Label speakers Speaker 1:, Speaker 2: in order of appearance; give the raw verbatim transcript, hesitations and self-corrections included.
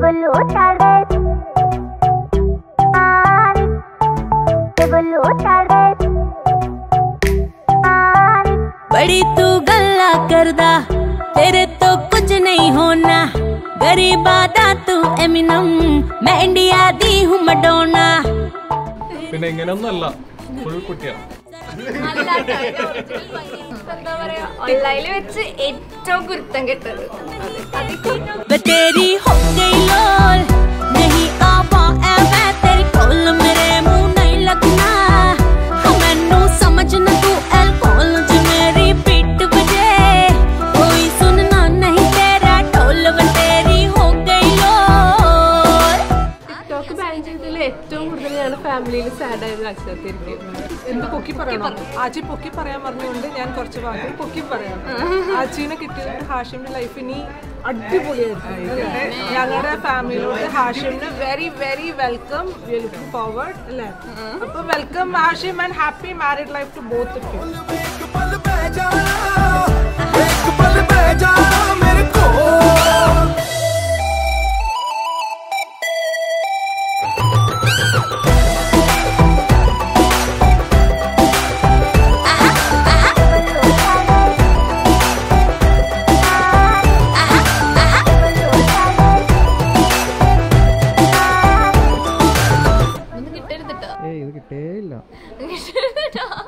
Speaker 1: बड़ी तू गल्ला करदा तेरे तो कुछ नहीं होना गरीबादा तू एमिनम मैं इंडिया दी हूँ मडोना
Speaker 2: പിന്നെ ഇങ്ങനെയൊന്നല്ല ഫുൾ കുട്ടിയാണ്
Speaker 3: ഓൺലൈനിൽ വെച്ച് ഏറ്റവും കുരുത്തം കെട്ടത്
Speaker 1: तेरी हो गई लोल नहीं आवा ऐ मैं तेरी कोल मेरे मुंह नहीं लगना मैनू समझ न तू एल्कोहल च मेरी पीठ बजे कोई सुनना नहीं तेरा ढोल तेरी हो गई लोल
Speaker 4: ടിക്ടോക്ക് ബാൻ ചെയ്തതിൽ ഏറ്റവും കൂടുതൽ ഞാൻ ഫാമിലിയിൽ സാഡായത് അച്ഛത്തിരിക്കും. എന്ത് പൊക്കി പറയണം, ആച്ചി പൊക്കി പറയാൻ പറഞ്ഞുകൊണ്ട് ഞാൻ കുറച്ച് വാക്കുകൾ പൊക്കി പറയാം. ആച്ചീനെ കിട്ടിയത് ഹാഷിമിന്റെ ലൈഫ് ഇനി അടിപൊളിയായിരുന്നു. ഞങ്ങളുടെ ഫാമിലിയിലോട്ട് ഹാഷിമിന് very very welcome, we are looking forward അല്ലേ. അപ്പൊ welcome Hashim and happy married life to both of you.
Speaker 3: കിട്ടരുതിട്ടോ
Speaker 5: ഏയ് ഇത് കിട്ടേ ഇല്ല.